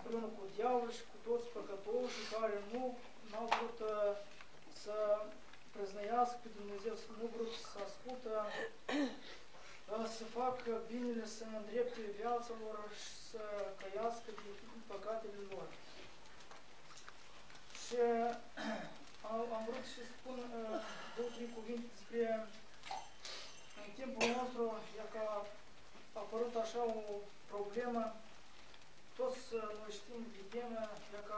împreună cu diavolul și cu toți păcătoșii care nu au vrut să preznăiască pe Dumnezeu, nu au vrut să ascultă, să facă binele, să îndrepte viața lor și să căiască din păcatele lor. Și am vrut să spun două, trei cuvinte despre în timpul nostru, e că a apărut așa o problemă, toți noi știm, vedem, e că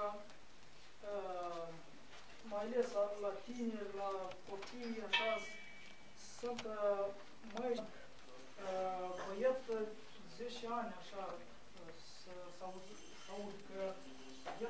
mai ales la tineri, la copii, așa, sunt măi, băiet 10 ani, așa, să aud că el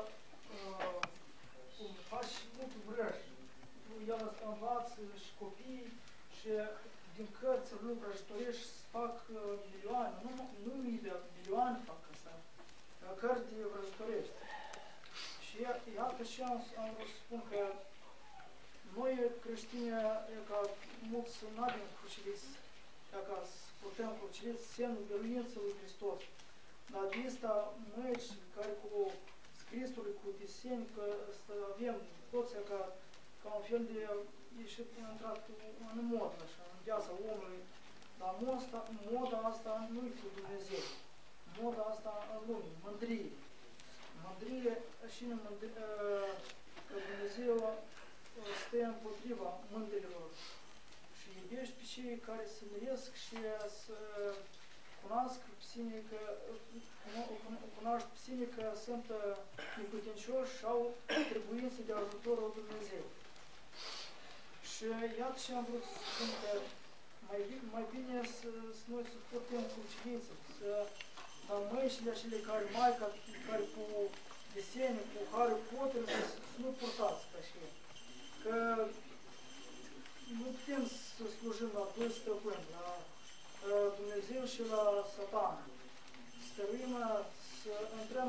face multe vrăji. El învață și copii și din cărți nu vrăjitorești să fac milioane, nu mii de milioane fac asta, cărți de vrăjitorești. Și iată și am vrut să spun că noi creștini, ca mulți nu avem cruciliți, ca să putem cruciliți semnul biruinței lui Hristos. Dar de asta măci care cu scrisuri, cu deseni, că să avem toți ca un fel de ieșit intrat în modă, așa, în viața omului. Dar moda asta nu-i cu Dumnezeu. Moda asta în lume, mândrie. Mândrie și că Dumnezeu stă împotriva mândrilor și iubește pe cei care se miresc și să cunoască pe sine că, cunoaște pe sine că sunt neputincioși și au trebuință de ajutorul Dumnezeu. Și iată ce am vrut să spun că mai bine să noi să putem cu uceniță, să dar măișile acele care cu desene, cu Harry Potter, să nu purtați ca și ei. Că nu putem să slujim la doi stăpâni, la Dumnezeu și la Satan. Stăruim să intrăm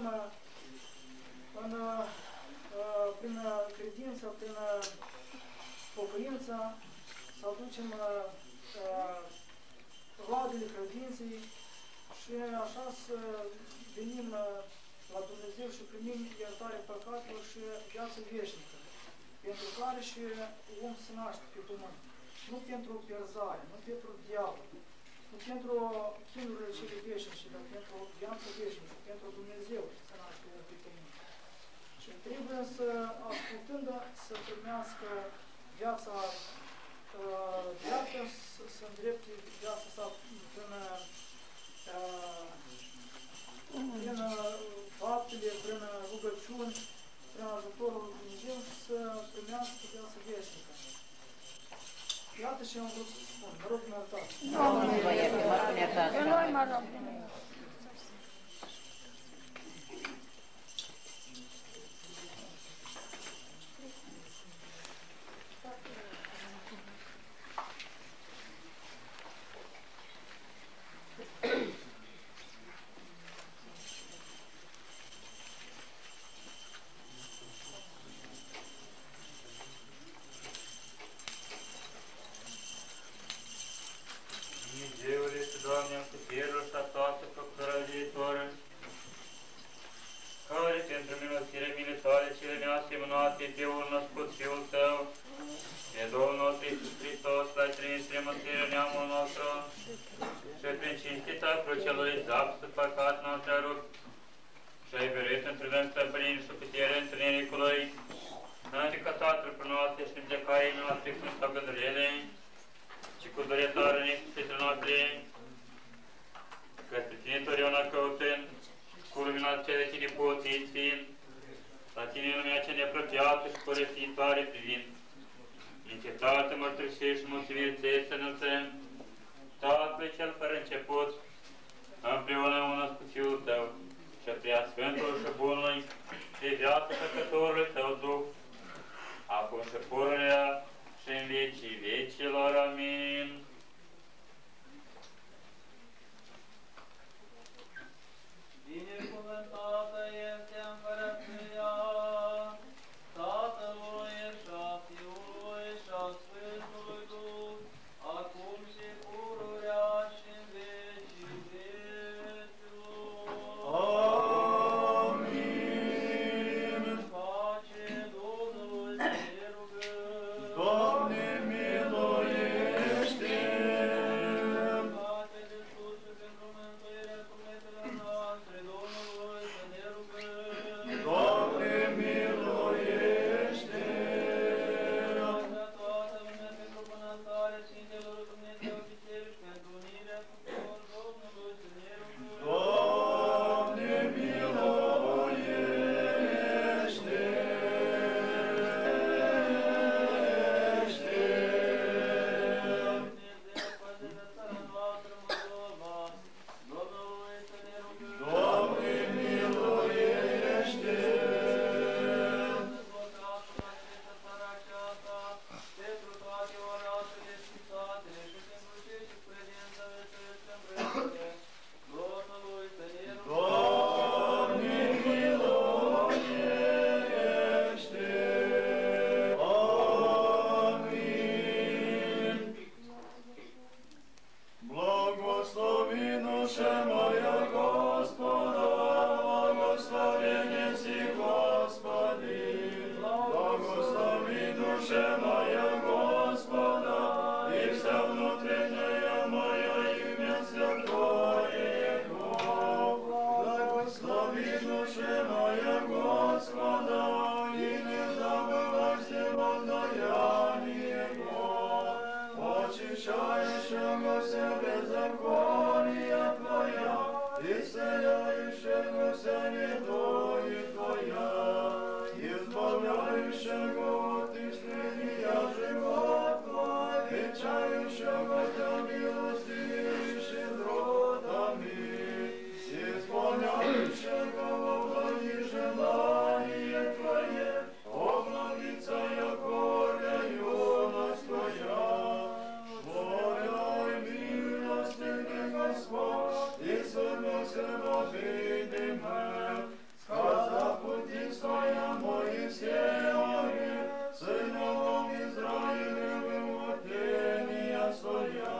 prin credință, prin pocăință, să aducem roadele credinței și așa să venim la Dumnezeu și primim iertarea păcatelor și viață veșnică, pentru care și om se naște pe pământ. Nu pentru pierzare, nu pentru diavol, nu pentru chinurile cele veșnice, dar pentru viață veșnică, pentru Dumnezeu se naște om pe pământ. Și trebuie să, ascultând, să primească viața dreaptă, să îndrepte viața sa prin faptele, prin rugăciuni, prin ajutorul lui Dumnezeu și să primească viața veșnică. Iată ce am vrut să spun. Mă rog, mă iertați. Domnul vă ierte, mă rog, iertați. Noi mă rog. Doamne, cu cerul și toată făctura viitoră, care pentru minusire mile tale cele neasemănate pe unul născut Fiul Tău, pe Domnul nostru Iisus Hristos, l-ai trimis spre mântuirea neamul nostru și prin cinstita crucea Lui zapsă păcat noastră rupt și ai verit între noi stăpânire și putere întunericului, adică Tatăl până noastre și în plecarii noastre când stau gândurile, și cu duretară necesită noastre, că pe tine totdeauna căutând, cu lumina cea de tine poțiți fiind, la tine lumea cea neapropiată și părăsitoare privind, încetată mărturisire și mulțumiri ție să înălțăm, Tatăl cel fără început, împreună una cu Fiul Tău, și prea Sfântul și Bunului, și viața Făcătorului Tău Duh, acum și pururea și în vecii vecilor. Amin. Binecuvântată este împărăția Tatălui și a Fiului și a Sfântului Duh, acum și pururea și în vecii vecilor. Amin. душе моя Господа, и вся внутренняя моя имя святое Его. Благослови душе моя Господа, и не забывай всего даяния Его, очищающего все беззакония Твоя, исцеляющего все недуги Твоя, избавляющего от истребия живот Твой, вечающего Тебя милостивейши дротами, исполняющего благие желания Твое, обновится якоря юность Твоя. Твоя милостивый Господь, и свернулся обидимым, сказав пути своя Моисееве, сыновом Израилевым владения своя.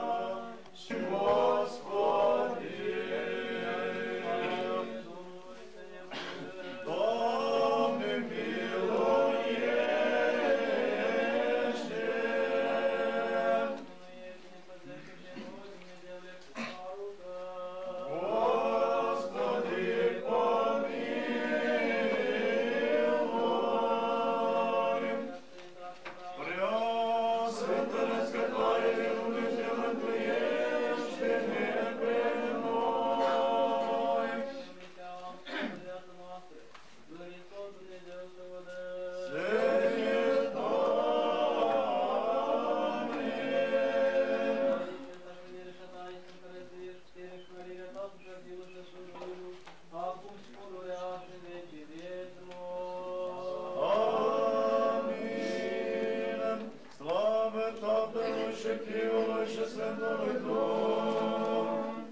Господи, Домни милуешься. Господи, помилуй. Пресвятая святая милуйся над грешными премной. Аминь. Слава Тебе, Отче, Отче, Святой Дух.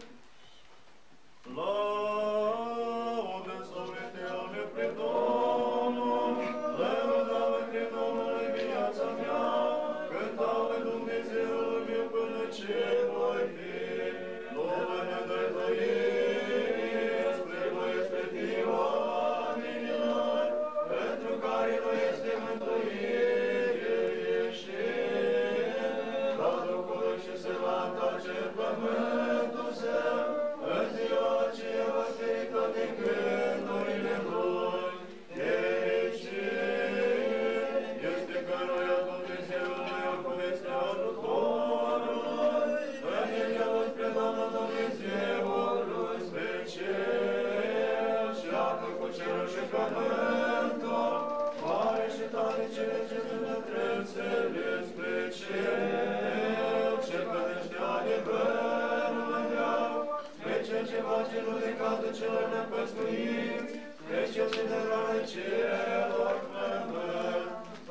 Благословитель придому, леводавы придому, левияца мя, кытавы думни зелуми пылычи Твои, новы не дай Твои, спрямой спетива, мининай, Петру кари Твои стемы Твои, ещи, раду колыщи севанта черпаментусе, Езиачева фейка дикено и левой, ечи, если гороя тут и зелую повесняду горой, Венельявось предана на везе волю свече, шляпы кучеру шикаменто, пари шитали через на тревце лес плече, шиканы ждяне верманя, Вече бачило декаду челена пескоїць, вече не райчело кмемет,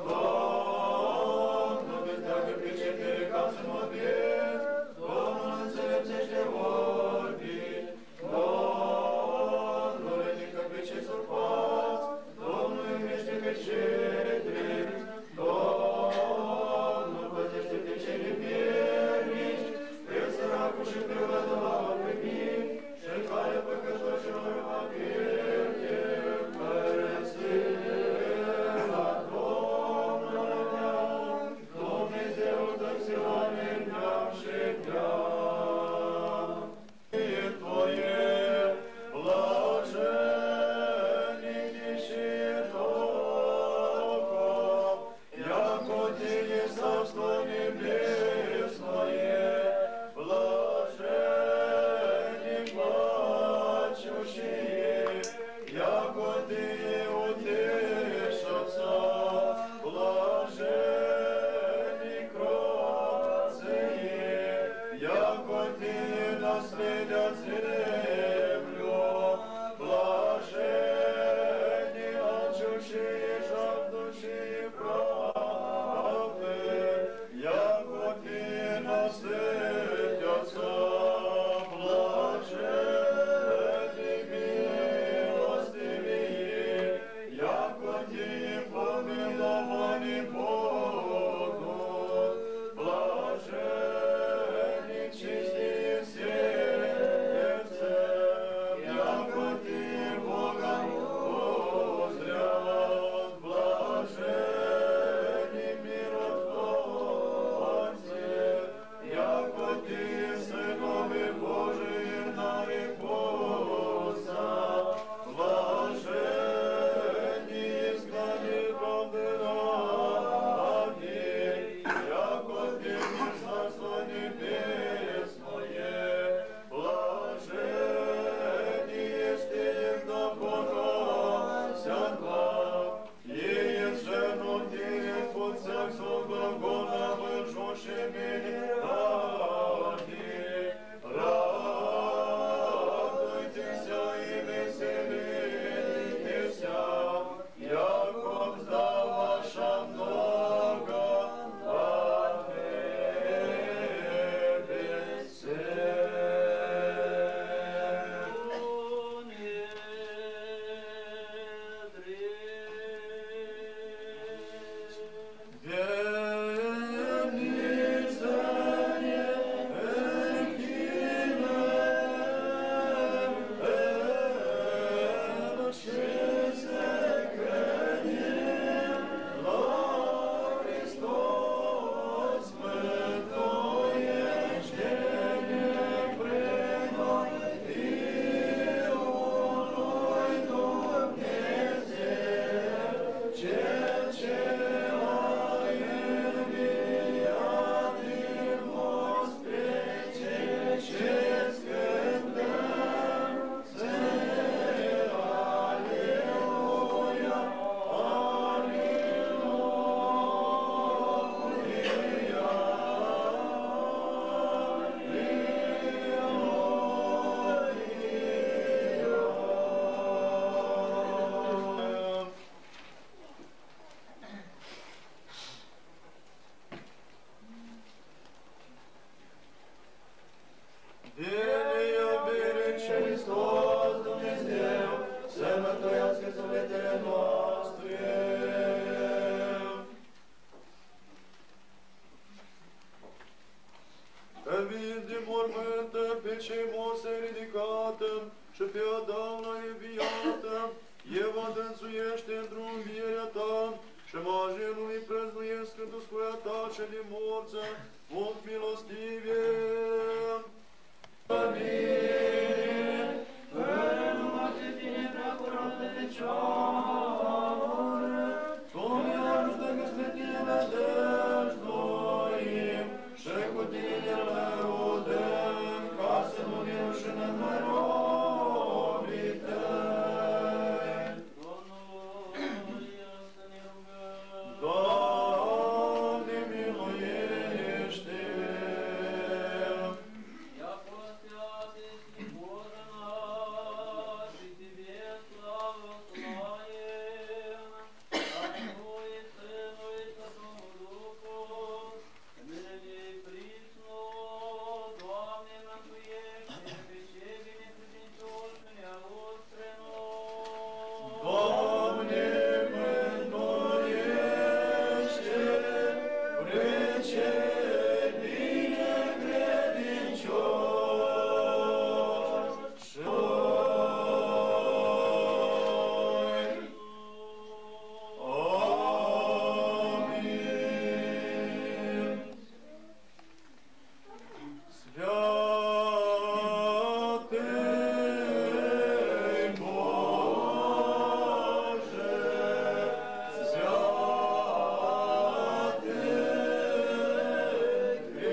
Дом, без таки печети касим обід, Дом, на цепце жде ворбі, Дом, летіка пече сурпац, Дом, вмеште печети, Дом, потеште пече ліпєрніч, Песа ракуши приведова випі, Шелькая покажу чорою папір'є, пересила домна, дом не зел так сила не м'явши дня. І Твоє блаженні тиші тока, яко Ти є царство небесное, блаженні плачущие, яко Ты утешатся, блаженні кротцые, яко Ты наследят землю, блаженні алчущие, жаждущие правды, яко Ты насытятся, блаженні милостивые, яко Ты помилованы будут, блаженні чистые сердцем, яко Ты Бога узрят, блаженні ce Moise ridicată și pe Adam l-a înviată, Eva dânsuiește într-o învierea ta, și majelului prăznuiesc în scoia ta ce din morță, mult milostivie. Amin. Fără numai de tine prea curată de ceară, Tu mi-ajută că spre tine dăjduim și cu tine le rudem, ca să nu ne rușinăm mai robii tăi. Doamne, miluiește! Doamne, mântuiește, pre cei binecredincioși. Amin. Sfia-te-i Bože, sfia-te-i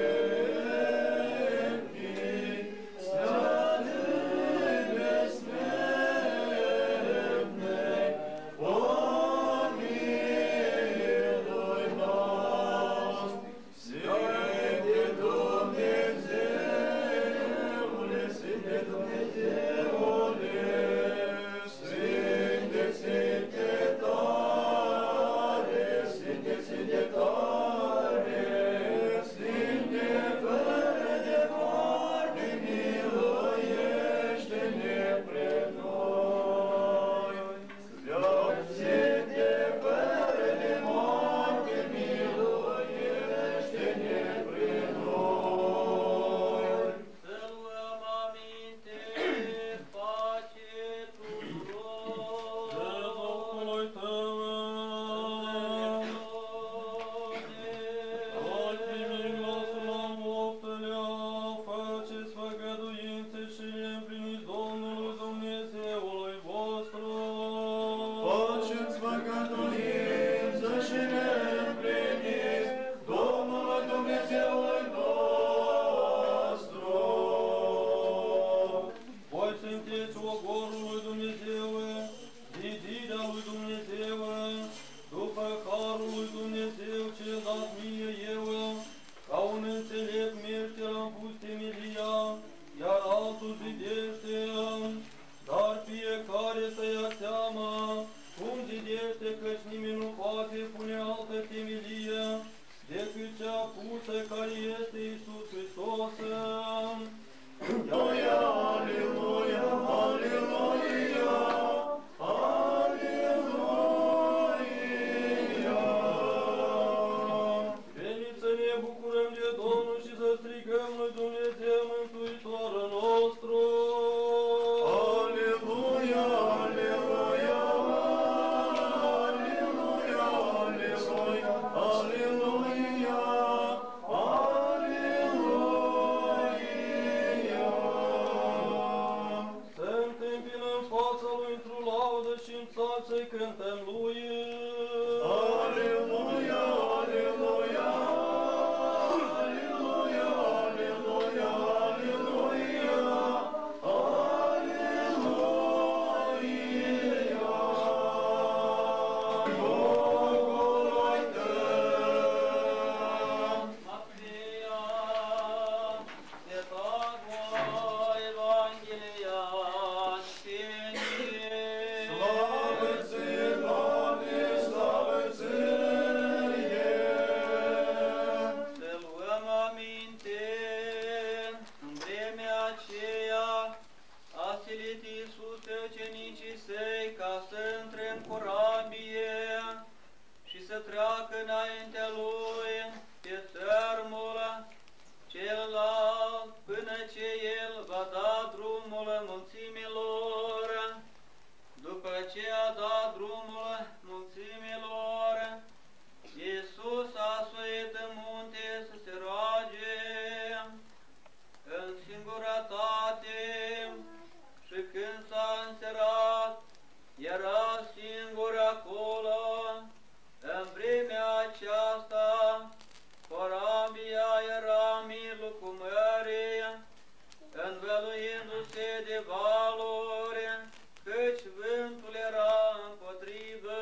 vechii, sfia-te-i besmernei, pomiluj nas. Sfinte Dumnezeule, Sfinte Dumnezeule, Sfinte, Sfinte tare, Sfinte, Sfinte tare, Sfinte fără de moarte, miluiește-ne pre noi. Sfinte fără de moarte, miluiește-ne pre noi. să luăm aminte, pace tuturor. De Duhului Tău, Ultimii glasul optelea, faceți făgăduințe și le împliniți Domnului Dumnezeului vostru. Faceți făgăduințe și le împliniți Domnului Dumnezeului nostru. Voi sunteți ogorul lui Dumnezeu, zidirea lui Dumnezeu, după harul lui Dumnezeu ce dat mie eu, ca un înțelept merge la pus temelia, iar altul zidește, dar fiecare să ia seama cum zidește, căci nimeni nu poate pune altă temelie decât cea pusă care este Iisus Hristos. Aleluia, aleluia, aleluia, aleluia. Veniți să ne bucurăm de Domnul și să strigăm lui Dumnezeu Mântuitorul nostru. Aleluia, aleluia, aleluia, aleluia, aleluia, aleluia. Să întâmpinăm fața lui într-o laudă și în țară să-i cântăm lui. Aleluia, aleluia, aleluia, aleluia, aleluia, aleluia. Domnului Tău. Maria, de Tagua Evanghelia Sfenie. Slavă ție, Doamne, slavă ție! Să luăm aminte, în vremea aceea a silit Iisus pe ucenicii săi ca să intre în corabie și să treacă înaintea lui pe țărmul celălalt până ce el va aceea a dat drumul mulțimilor. Iisus a suit în munte să se roage în singurătate și când s-a înserat, era singur acolo. În vremea aceasta, corabia era în mijlocul mării, învăluindu-se de valuri, căci vântul era împotrivă.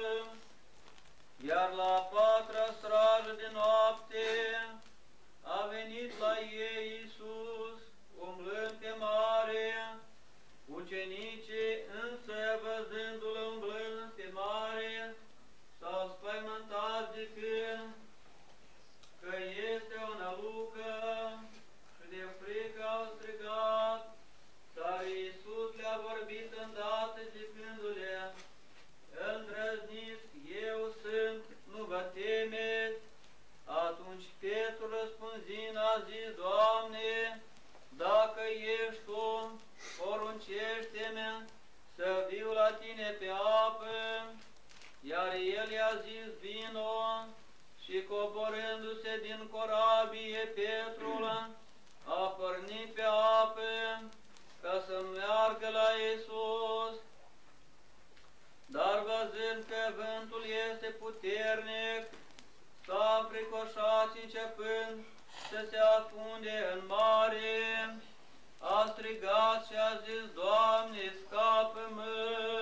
Iar la patra strajă de noapte a venit la ei Iisus, umblând pe mare. Ucenicii însă, văzându-l umblând pe mare, s-au spăimântat zicând că este o nălucă și de frică au strigat, dar Iisus le-a vorbit îndată zicându-le: îndrăzniți, eu sunt, nu vă temeți. Atunci Petru răspunzând a zis: Doamne, dacă ești Tu, poruncește-mi să viu la Tine pe apă. Iar el i-a zis: vino. Și coborându-se din corabie, Petrul a pornit pe apă ca să meargă la Iisus. Dar văzând că vântul este puternic, s-a fricoșat și începând să se afunde în mare, a strigat și a zis: Doamne, scapă-mă!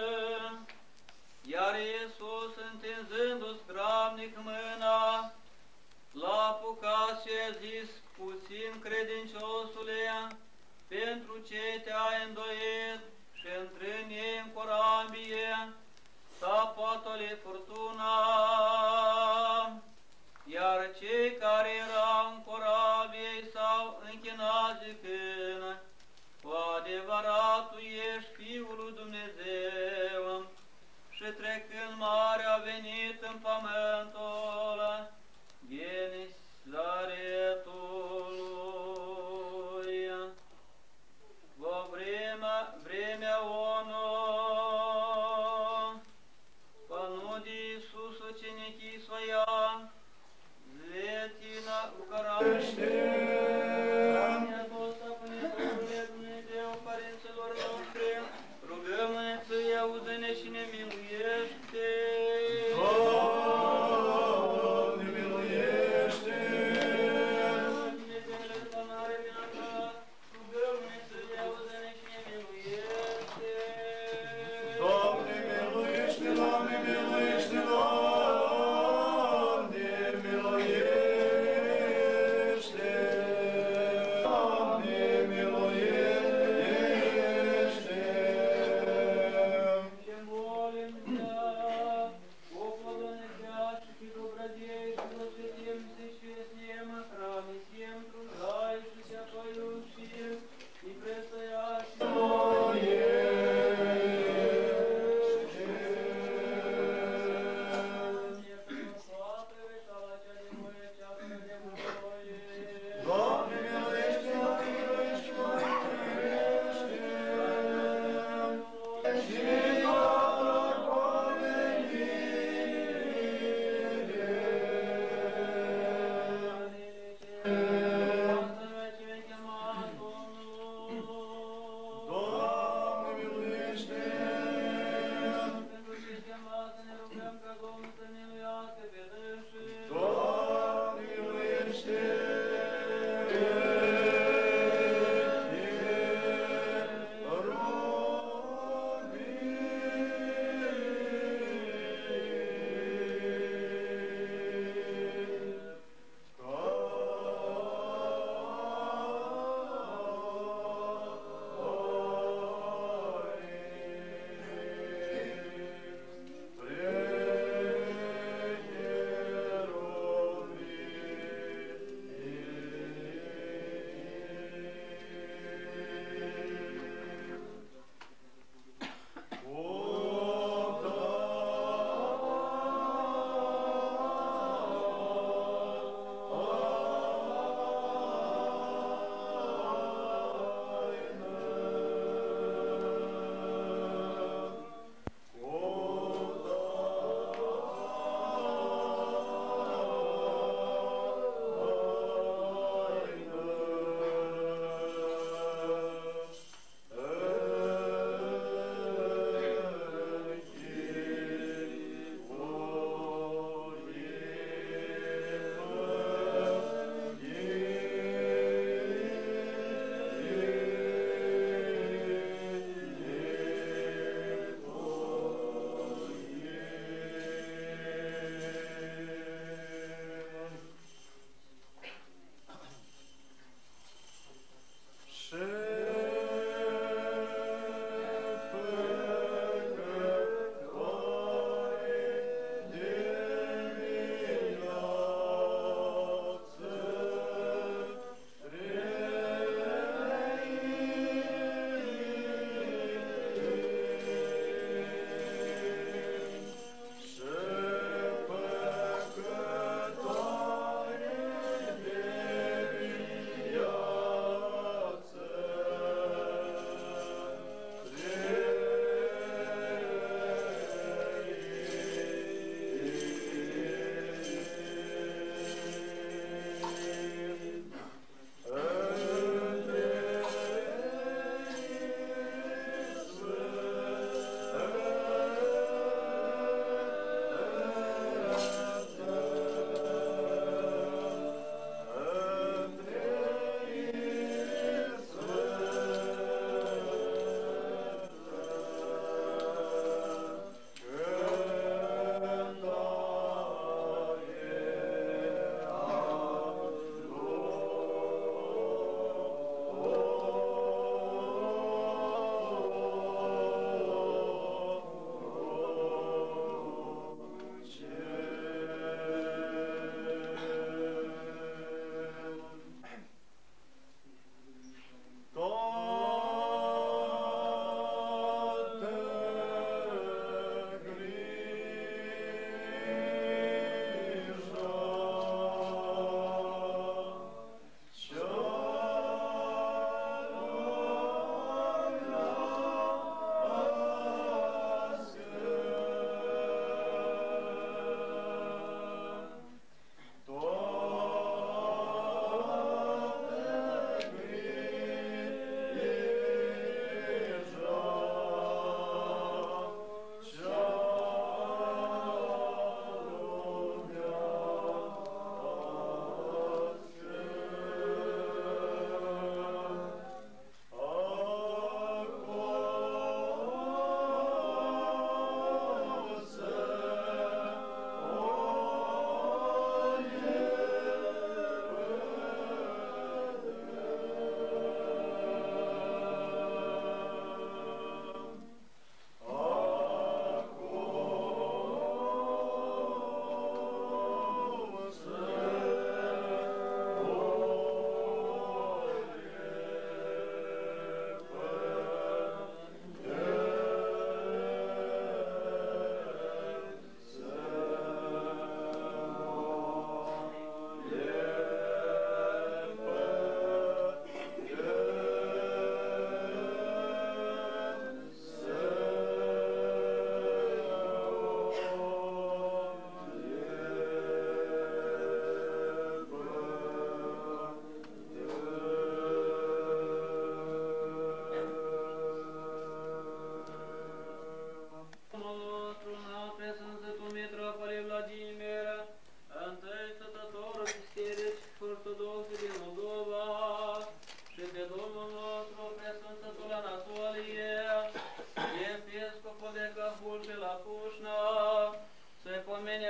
Iar Iisus, întinzându-ți grabnic mâna, l-a apucat și a zis: puțin credinciosule, pentru ce te-ai îndoit? Și intrând ei în corabie, s-a potolit furtuna. Iar cei care erau în corabie s-au închinat zicând: cu adevărat Tu ești Fiul lui Dumnezeu. Și trecând marea a venit în pământul Genizaretului. Во время оно понуди Иисус ученики Своя зайти на укорашение. Dumnezeu părinților noștri, rugăm-ne să-i auzi-ne și ne miluiește. Doamne, miluiește! Dumnezeule stăpânare vinovat, rugăm-ne să-i auzi-ne și ne miluiește. Doamne, miluiește! Doamne, miluiește! Doamne, miluiește!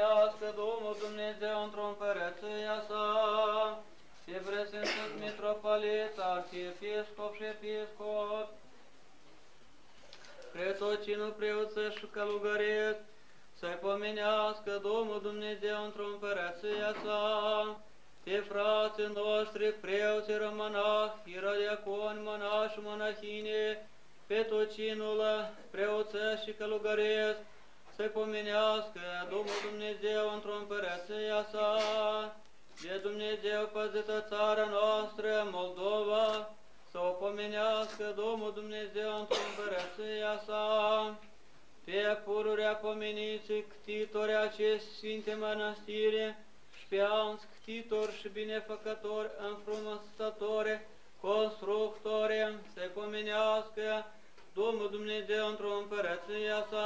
pomenească Domnul Dumnezeu într-o împărăția sa, te prezentat mitropolit, arhiepiscop și episcop, pretocinul preoță și călugăreț, să-i pomenească Domnul Dumnezeu într-o împărăția sa, pe frații noștri, preoți, rămânahi, irodiaconi, monași și monahine, pe tocinul preoțesc și călugăresc, să-i pomenească Domnul Dumnezeu într-o împărăția sa, de Dumnezeu păzită țara noastră, Moldova, să o pomenească Domnul Dumnezeu într-o împărăția sa, pe pururea pomeniții ctitori acest sfinte mănăstire, și pe alți ctitori și binefăcători, înfrumusețători, constructori, să-i pomenească Domnul Dumnezeu într-o împărăția sa,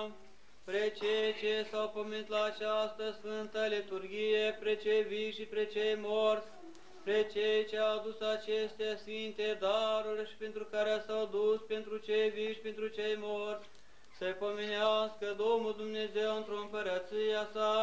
pre cei ce s-au pomenit la această sfântă liturghie, pre cei vii și pre cei morți, pre cei ce au adus aceste sfinte daruri și pentru care s-au dus pentru cei vii și pentru cei morți, să-i pomenească Domnul Dumnezeu într-o împărăția sa,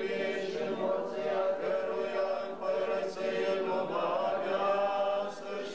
Să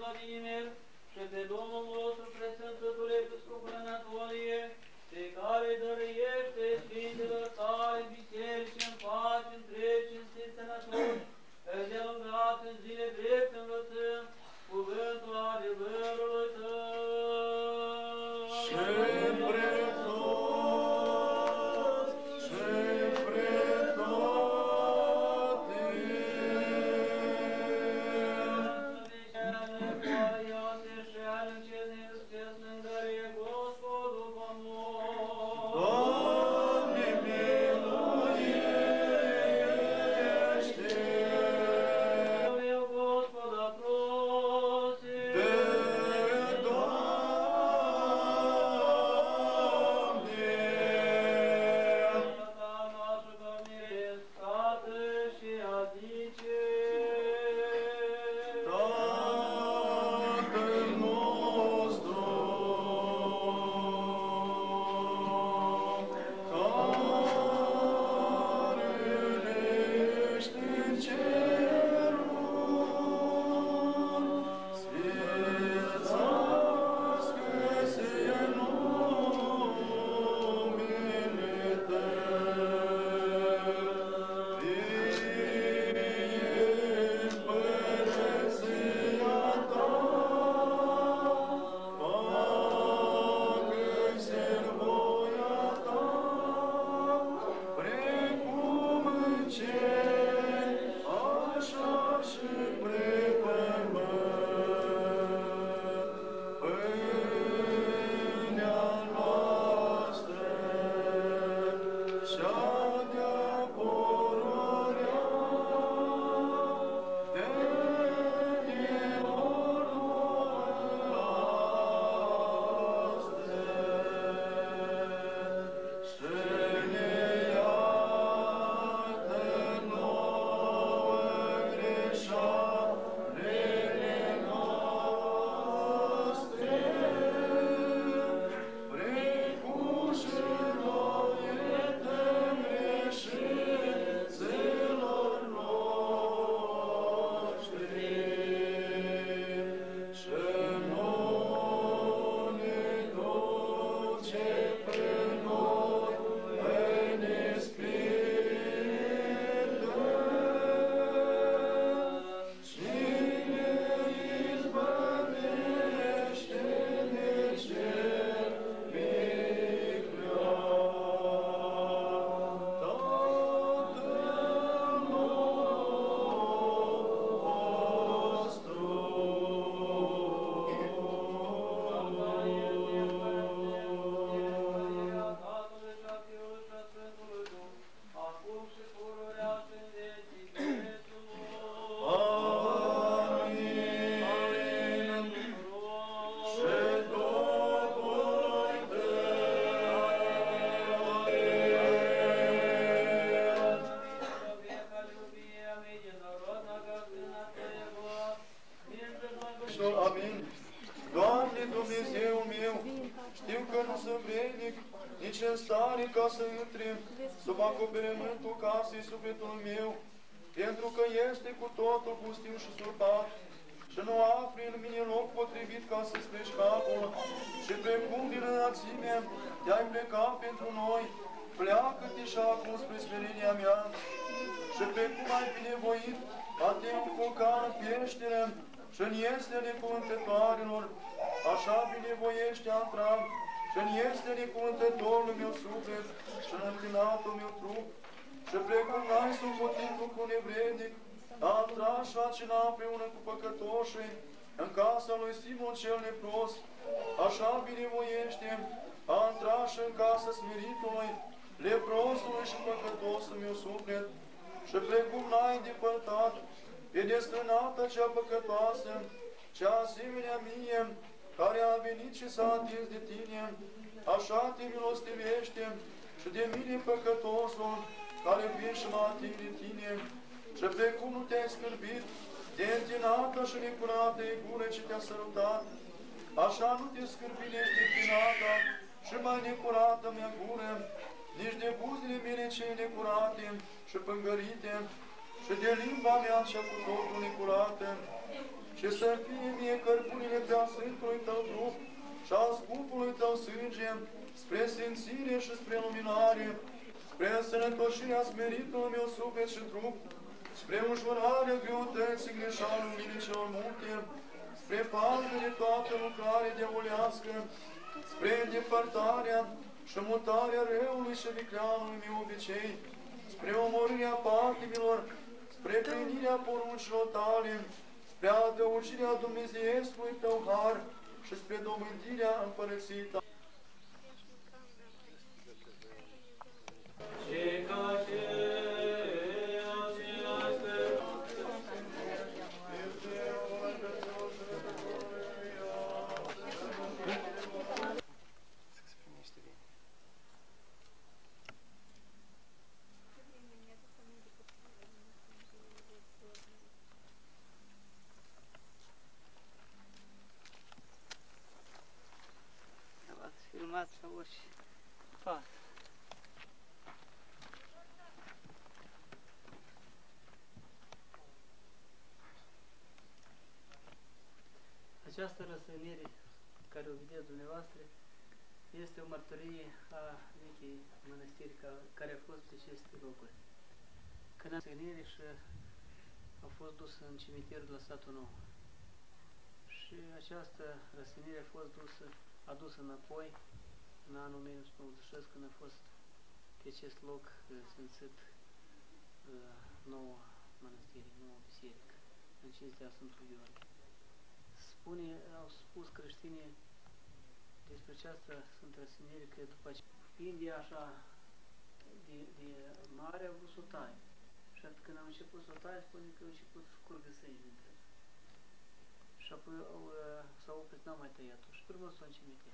Vladimir și pe Domnul nostru Preasfântătul Episcopul Anatolie, pe care dăruiește Sfintelor tale biserici în pace, întregi, cinstiți, sănătoși, îndelungat în zile drept învățând cuvântul adevărului Tău. Și pretot, și pretoate. Și al încerniți snângărie Gospodul Pământ. Doamne, miluiește! Eu, Gospod, aprosi. Te, Doamne! Ta noastră domnire stată și adice. Tatăl nostru, care ești în ceruri, sfințească-se numele Tău, vie împărăția Ta, facă-se voia Ta, precum în cer, așa și pe pământ. Pâinea noastră cea de-a pururea, dă-ne astăzi și ne iartă nouă greșalele noastre, precum și noi iertăm greșeților noștri. Și nu ne duce pe noi în ispită, ci ne izbăvește de cel viclean. Tatăl nostru, Tatălui și a Fiului și a Sfântului Duh, acum și pururea și în vecii vecilor. Amin. Amin. Și Duhului Tău. Века любим единородно, как Сына Твоего, между Domnul, amin. Doamne, Dumnezeu meu, știu că nu sunt vrednic, nici în stare ca să intri sub acoperământul casei sufletului meu, pentru că este cu totul pustiu și surpat și nu afli în mine loc potrivit ca să-ți pleci capul și precum din înălțime te-ai plecat pentru noi, pleacă-te și acum spre smerenia mea și precum ai binevoit a te înfoca în peșteră și în iesele cuvântătoarelor, așa binevoiește a intra și în iesele cuvântătorul meu suflet și în înclinatul meu trup, și precum n-ai socotit cu nevrednic, a intrat și a cina împreună cu păcătoșii în casa lui Simon cel nepros, așa binevoiește a intrat și în casa smiritului, leprosului și păcătosul meu suflet, și precum n-ai depărtat pe desfrânata cea păcătoasă, cea asemenea mie, care a venit și s-a atins de tine, așa te milostivește și de mine păcătosul, care vin și mă ating de tine, și precum nu te-ai scârbit de întinată și necurată e gură ce te-a sărutat, așa nu te scârbinești de întinată și mai necurată mea gură, nici de buzele mele cele necurate și pângărite, și de limba mea cea cu totul necurată, și să fie mie cărpunile prea Sfântului Tău trup și a scumpului Tău sânge, spre sfințire și spre luminare, spre însănătoșirea smeritului meu suflet și trup, spre ușurarea greutății greșalului mine celor multe, spre pază de toată lucrare diavolească, spre îndepărtarea și mutarea răului și vicleanului meu obicei, spre omorârea patimilor, spre plinirea poruncilor Tale, spre adăugirea Dumnezeiescului Tău har și spre dobândirea împărăției Tale. Ați filmat sau orice pas. Această răsănire care o vedeți dumneavoastră este o mărturie a vechii mănăstiri care a fost pe aceste locuri. Când a răsănire și a fost dusă în cimitirul la satul nou. Și această răsănire a fost adusă înapoi în anul 1996, când a fost pe acest loc sfințit nouă mănăstire, nouă biserică, în cinstea Sfântului Gheorghe. Au spus creștinii despre această Sfântă Răsănire că după ce fiind ea așa de mare, au vrut să o taie. Și când au început să o taie, spune că au început să curgă sânge dintre ele. Și apoi s-au oprit, n-au mai tăiat-o și urmă s-o în cimitir.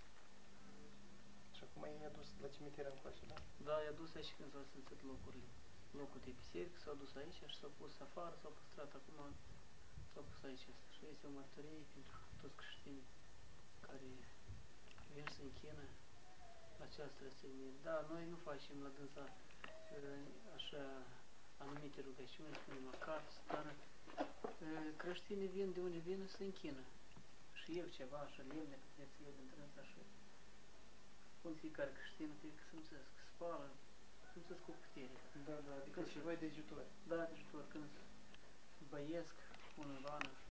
Și acum i-a dus la cimitir încoace, da? Da, i-a dus aici când s-au sfințit locurile. Locul de biserică s-au dus aici și s-au pus afară, s-au păstrat acum, s-au pus aici asta. Și este o mărturie pentru toți creștinii care vin să închină această răsănire. Da, noi nu facem la dânsa așa anumite rugăciuni, spunem la carte, stară. Creștinii vin de unde vin să se închină. Și eu ceva, așa, lemne, că veți eu dintre ăsta, așa. Spun fiecare creștin, că simțesc, spală, simțesc cu putere. Da, da, adică ceva de ajutor. Da, de ajutor, când băiesc, pun în vană.